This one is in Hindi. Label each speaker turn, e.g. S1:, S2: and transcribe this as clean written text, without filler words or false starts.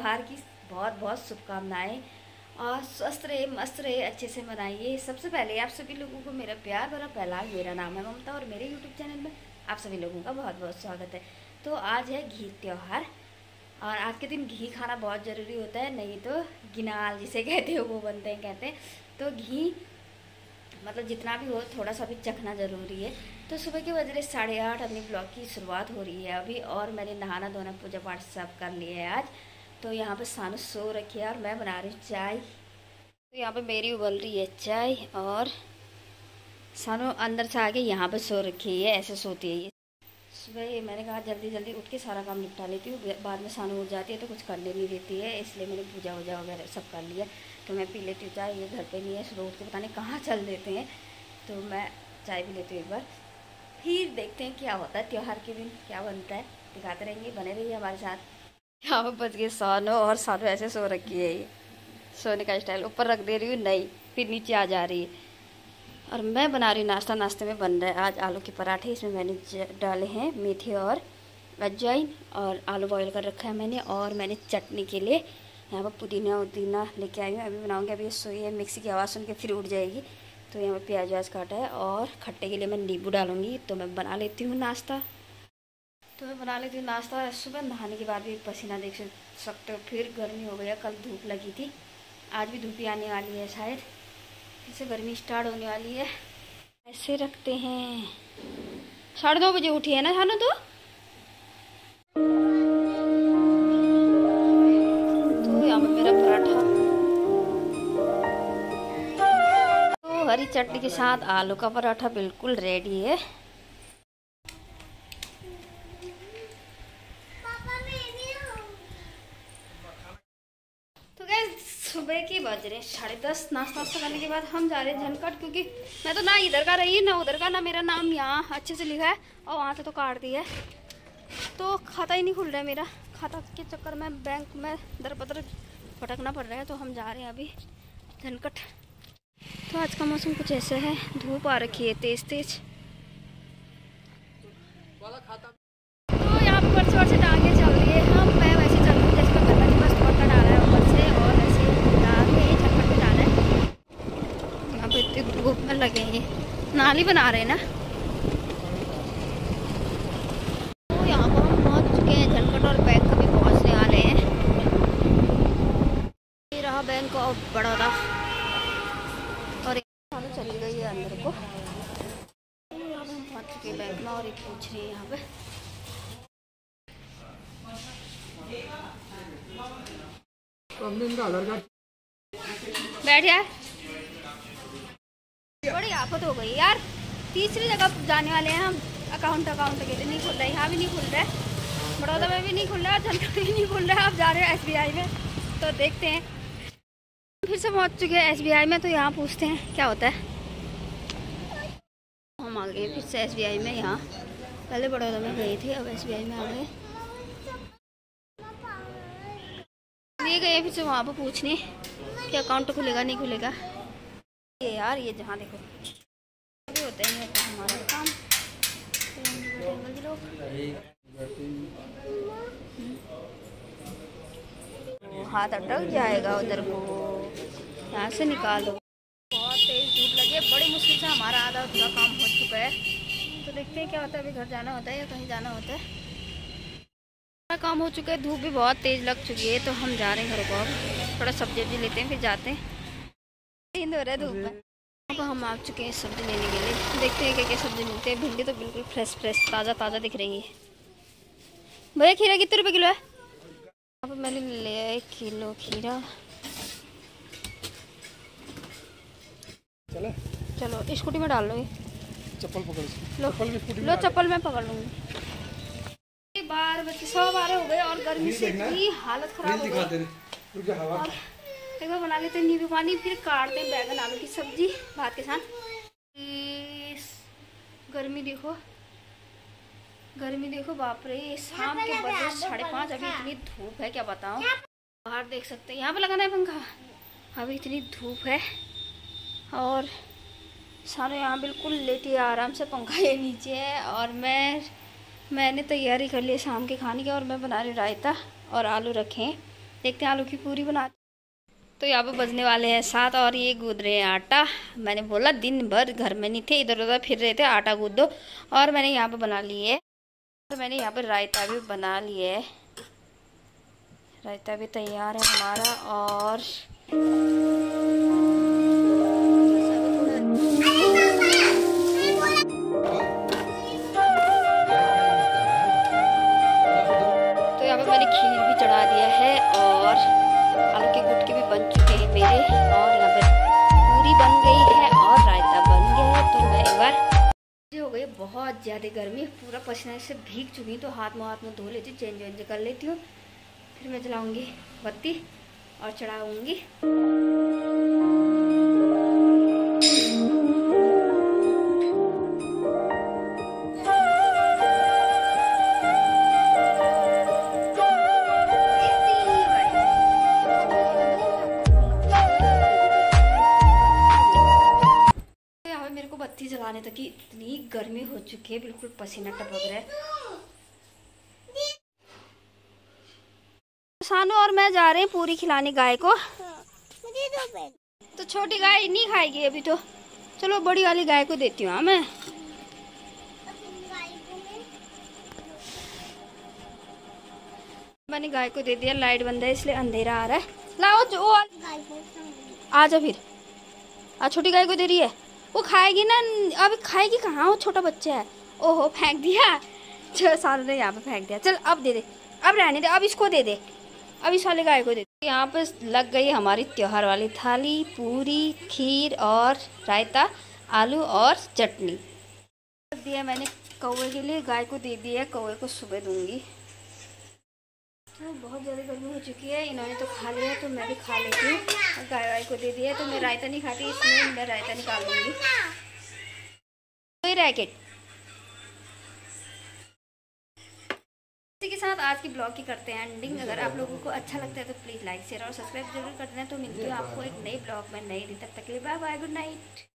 S1: त्योहार की बहुत बहुत शुभकामनाएं और स्वस्थ रहे, मस्त रहे, अच्छे से मनाइए। सबसे पहले आप सभी लोगों को मेरा प्यार भरा पहला। मेरा नाम है ममता और मेरे यूट्यूब चैनल में आप सभी लोगों का बहुत बहुत स्वागत है। तो आज है घी त्योहार और आज के दिन घी खाना बहुत ज़रूरी होता है, नहीं तो गिनाल जिसे कहते हो वो बनते हैं कहते हैं। तो घी मतलब जितना भी हो थोड़ा सा भी चखना ज़रूरी है। तो सुबह के बज रहे 8:30 अपनी ब्लॉग की शुरुआत हो रही है अभी, और मैंने नहाना धोना पूजा पाठ सब कर लिया है आज। तो यहाँ पे सानू सो रखी है और मैं बना रही हूँ चाय। तो यहाँ पे मेरी उबल रही है चाय और सानू अंदर से आके यहाँ पे सो रखी है, ऐसे सोती है ये। सुबह मैंने कहा जल्दी जल्दी उठ के सारा काम निपटा लेती हूँ, बाद में सानू उठ जाती है तो कुछ करने नहीं देती है, इसलिए मैंने पूजा वूजा वगैरह सब कर लिया। तो मैं पी लेती हूँ चाय, ये घर पे नहीं है, सुबह उठ के पता नहीं कहाँ चल देते हैं। तो मैं चाय पी लेती हूँ एक बार, फिर देखते हैं क्या होता है त्योहार के दिन, क्या बनता है, दिखाते रहेंगे, बने रहिए हमारे साथ। यहाँ पर बच गए सानू और सानू ऐसे सो रखी है, ये सोने का स्टाइल, ऊपर रख दे रही हूँ नहीं फिर नीचे आ जा रही है। और मैं बना रही हूँ नाश्ता। नाश्ते में बन रहा है आज आलू के पराठे, इसमें मैंने डाले हैं मेथी और अजवाइन और आलू बॉईल कर रखा है मैंने। और मैंने चटनी के लिए यहाँ पर पुदीना उदीना लेके आई हूँ, अभी बनाऊँगी। अभी ये सोई है, मिक्सी की आवाज़ सुन के फिर उठ जाएगी। तो यहाँ पर प्याज व्याज काटा है और खट्टे के लिए मैं नींबू डालूँगी। तो मैं बना लेती हूँ नाश्ता। सुबह नहाने के बाद भी पसीना देख सकते हो, फिर गर्मी हो गया। कल धूप लगी थी, आज भी धूप ही आने वाली है, शायद फिर से गर्मी स्टार्ट होने वाली है। ऐसे रखते हैं। 9:30 बजे उठी है ना सानू तो यहाँ पे मेरा पराठा तो हरी चटनी के साथ आलू का पराठा बिल्कुल रेडी है। सुबह की बज रहे 10:30। नाश्ता वास्ता करने के बाद हम जा रहे हैं झनकट, क्योंकि मैं तो ना इधर का रही ना उधर का, ना मेरा नाम यहाँ अच्छे से लिखा है और वहाँ से तो काट दिया है, तो खाता ही नहीं खुल रहा है मेरा। खाता के चक्कर में बैंक में दर बदर भटकना पड़ रहा है। तो हम जा रहे हैं अभी झनकट। तो आज का मौसम कुछ ऐसा है, धूप आ रखी है तेज तेज। तो यहाँ पर से टांगे चल रही है, हम मैं वैसे चल रही हूँ जैसे मैं पता नहीं, बस पकड़ आ रहा है ऊपर से और वैसे झटपट पे जाना है। यहाँ पे इतनी धूप में लगेंगे, नाली बना रहे हैं ना। तो यहाँ पर हम पहुँच चुके हैं झनकट और बैंक भी पहुँचने वाले हैं। ये रहा बैंक ऑफ बड़ौदा और चली गई है अंदर को। यहाँ पे हम पहुँच चुके हैं बैंक में और एक पूछ रही है यहाँ पे। बैठ यार, बड़ी आफत हो गई यार। तीसरी जगह जाने वाले हैं हम अकाउंट के लिए, नहीं खुल रहा है, यहाँ भी नहीं खुल रहा है, बड़ौदा में भी नहीं खुल रहा है, झनकट भी नहीं खुल रहा है। आप जा रहे हैं SBI में, तो देखते हैं। फिर से पहुँच चुके हैं SBI में, तो यहाँ पूछते हैं क्या होता है। हम आ गए फिर से SBI में, यहाँ पहले बड़ौदा में गए थे, अब SBI में आ गए। ये गए फिर से वहाँ पर पूछने कि अकाउंट खुलेगा नहीं खुलेगा। ये यार ये जहाँ देखो अभी होता ही नहीं होता हमारा काम। तो हाथ अटक जाएगा उधर को, यहाँ से निकालो। बहुत तेज धूप लगी है, बड़ी मुश्किल से हमारा आधा अधूरा काम हो चुका है। तो देखते हैं क्या होता है, अभी घर जाना होता है या कहीं जाना होता है। काम हो चुका है, धूप भी बहुत तेज लग चुकी है। तो हम जा रहे हैं घर को, अब थोड़ा सब्जी वब्जी लेते हैं फिर जाते हैं। नींद हो रहा है धूप में। अब हम आ चुके हैं सब्जी लेने के लिए, देखते हैं क्या क्या सब्जी मिलती है। भिंडी तो बिल्कुल फ्रेश ताज़ा ताज़ा दिख रही है। भैया खीरा कितने रुपए किलो है? अब मैंने ले 1 किलो खीरा। चलो स्कूटी में डाल लो, ये
S2: चप्पल पकड़
S1: लो चप्पल मैं पकड़ लूँगी। 12:12 हो गए और गर्मी से इतनी हालत खराब हो गई। और एक बार बना लेते हैं नींबू पानी, फिर काटते हैं बैगन आलू की सब्जी भात के साथ। गर्मी देखो बाप रे, शाम के बजे 5:30, अभी इतनी धूप है क्या बताऊं। बाहर देख सकते हैं, यहाँ पे लगाना है पंखा, अभी इतनी धूप है। और सारे यहाँ बिल्कुल लेटी आराम से, पंखा ये नीचे है। और मैंने तैयारी कर ली शाम के खाने की, और मैं बना रही रायता और आलू रखे हैं देखते हैं आलू की पूरी बना। तो यहाँ पे बजने वाले हैं 7 और ये गूंद रहे हैं आटा। मैंने बोला दिन भर घर में नहीं थे, इधर उधर फिर रहे थे, आटा गूंद दो। और मैंने यहाँ पे बना लिए, और मैंने यहाँ पे रायता भी बना लिए। रायता भी तैयार है हमारा। और तो यहाँ पे मैंने खीर भी चढ़ा दिया है और आलू के गुटके भी बन चुके हैं मेरे। और यहाँ पे पूरी बन गई है और रायता बन गया है। तो मैं एक बार हो गई बहुत ज़्यादा गर्मी, पूरा पसीने से भीग चुकी हूँ। तो हाथ में धो लेती हूँ, चेंज वेंज कर लेती हूँ, फिर मैं जलाऊंगी बत्ती और चढ़ाऊंगी। मेरे को बत्ती जलाने तक की इतनी गर्मी हो चुकी है, बिल्कुल पसीना टपक रहा है। सानू और मैं जा रहे हैं पूरी खिलाने गाय को। तो छोटी गाय नहीं खाएगी अभी, तो चलो बड़ी वाली गाय को देती हूँ। मैं मैंने गाय को दे दिया। लाइट बंद है इसलिए अंधेरा आ रहा है। लाओ जो आ जा, फिर आज छोटी गाय को दे रही है, वो खाएगी ना। अभी खाएगी कहाँ, वो छोटा बच्चा है। ओहो फेंक दिया, सानू ने यहाँ पे फेंक दिया। चल अब दे दे, अब रहने दे, अब इसको दे दे, अब इस वाले गाय को दे दे। यहाँ पे लग गई हमारी त्योहार वाली थाली, पूरी, खीर और रायता, आलू और चटनी। दिया मैंने कौवे के लिए, गाय को दे दिया, कौवे को सुबह दूंगी। तो बहुत ज़्यादा गर्मी हो चुकी है, इन्होंने तो खा लिया तो मैं भी खा लेती हूँ। और गाय को दे दिया। तो मैं रायता नहीं खाती, इसमें मैं रायता निकालूंगी। तो रैकेट इसी के साथ आज की ब्लॉग की करते हैं एंडिंग। अगर आप लोगों को अच्छा लगता है तो प्लीज़ लाइक शेयर और सब्सक्राइब जरूर कर देना। तो मिलती हूँ आपको एक नई ब्लॉग में नई दिन। तब तक के लिए बाय बाय, गुड नाइट।